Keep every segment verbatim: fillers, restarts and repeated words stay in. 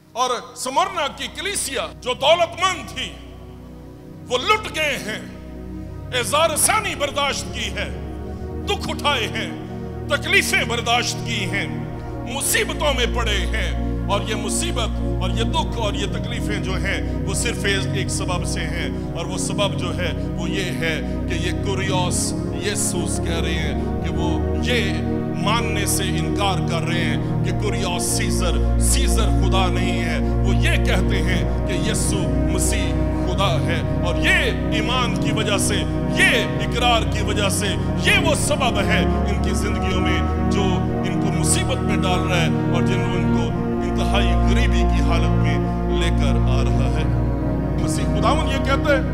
और स्मुरना की कलीसिया जो दौलतमंद थी वो लुट गए हैं, एज़ार सानी बर्दाश्त की है, दुख उठाए हैं, तकलीफें बर्दाश्त की हैं, मुसीबतों में पड़े हैं। और ये मुसीबत और ये दुख और ये तकलीफें जो हैं वो सिर्फ एक सबब से हैं, और वो सबब जो है वो ये है कि ये कुरियोस यीशुस कह रहे हैं कि वो ये मानने से इनकार कर रहे हैं कि कुरियोस सीजर सीजर खुदा नहीं है। वो ये कहते हैं कि यीशु मसीह खुदा है, और ये ईमान की वजह से, ये इकरार की वजह से, ये वो सबब है इनकी जिंदगियों में जो इनको मुसीबत में डाल रहा है और जिन इनको इंतहाई गरीबी की हालत में लेकर आ रहा है। मसीह खुदावन ये कहते हैं,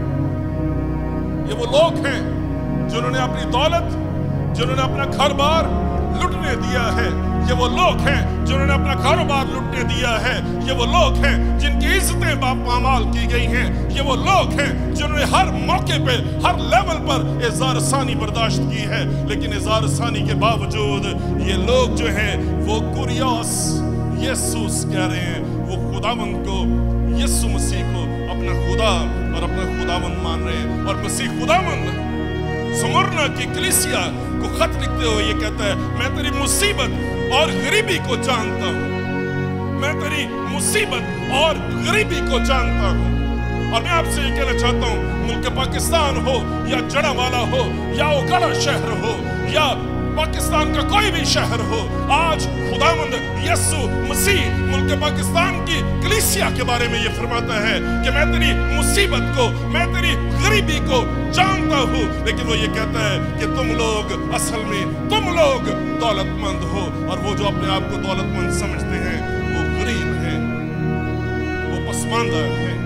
ये वो लोग हैं जिन्होंने अपनी दौलत, जिन्होंने अपना घर बार लुटने दिया है। ये वो लोग हैं जिन्होंने अपना कारोबार लुटने दिया है। ये वो लोग हैं जिनकी इज्जतें पामाल की गई हैं। ये वो लोग हैं जिन्होंने हर मौके पे, हर लेवल पर एज़ार सानी बर्दाश्त की है। लेकिन एज़ार सानी के बावजूद ये लोग जो हैं वो कुरियोस यीशुस कह रहे हैं, वो खुदावंद को, यीशु मसीह को अपना खुदा और अपना खुदावंद मान रहे हैं। और मसीह खुदावंद स्मुरना की कलीसिया को खत लिखते हुए ये कहता है, मैं तेरी मुसीबत और गरीबी को जानता हूं, मैं तेरी मुसीबत और गरीबी को जानता हूं। और मैं आपसे ये कहना चाहता हूं, मुल्क पाकिस्तान हो या जड़ावाला हो या ओकाड़ा शहर हो या पाकिस्तान का कोई भी शहर हो, आज खुदावंद यीशु मसीह मुल्क पाकिस्तान की कलीसिया के बारे में ये फरमाता है कि मैं तेरी मुसीबत को, मैं तेरी गरीबी को जानता हूं। लेकिन वो ये कहता है कि तुम लोग असल में, तुम लोग दौलतमंद हो, और वो जो अपने आप को दौलतमंद समझते हैं वो गरीब हैं, वो पसमानदा हैं,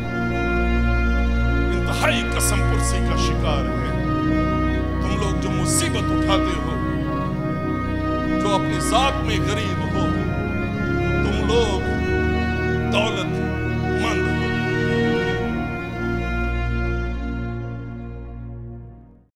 इंतहाई कसम पुरसी का शिकार है। तुम लोग जो मुसीबत उठाते हो, जो अपनी जात में गरीब हो,